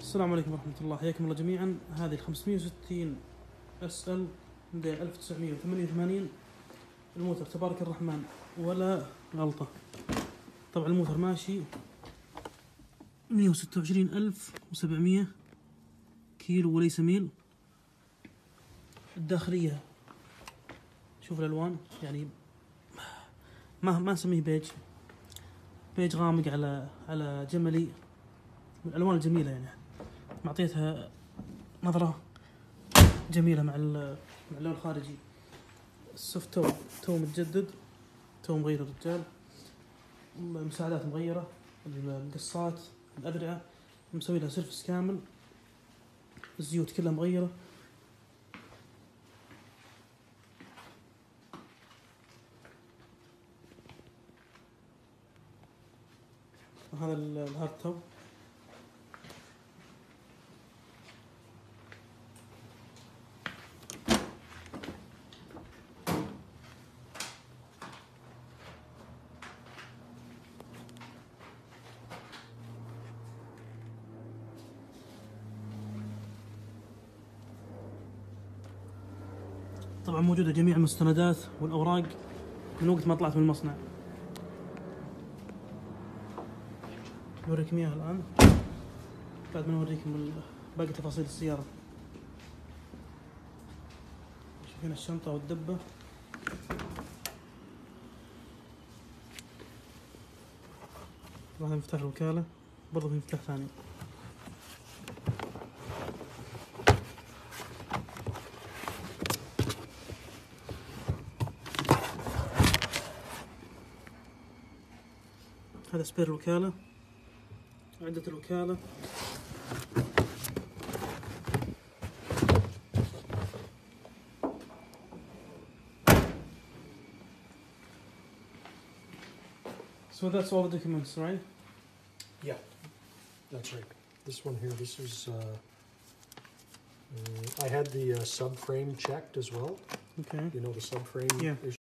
السلام عليكم ورحمة الله، حياكم الله جميعا. هذه 560 أسأل موديل 1988. الموتر تبارك الرحمن ولا غلطة. طبعا الموتر ماشي 126,700 كيلو وليس ميل. الداخلية شوف الألوان، يعني ما نسميه بيج غامق على جملي، من الألوان الجميلة، يعني معطيتها نظرة جميلة مع اللون الخارجي. السوفت تو متجدد، تو مغير الرجال، مساعدات مغيرة، المقصات، الأذرعة مسوي لها سيرفس كامل، الزيوت كلها مغيرة. هذا الهارد تو. طبعا موجودة جميع المستندات والأوراق من وقت ما طلعت من المصنع. نوريكم إياها الآن بعد ما نوريكم باقي تفاصيل السيارة. شوفين الشنطة والدبة. هذا مفتاح الوكالة، برضه في مفتاح ثاني. هذا سبير الوكالة، عدة الوكالة. So that's all the documents, right? Yeah, that's right. This one here, this is, I had the subframe checked as well. Okay. You know, the subframe Yeah.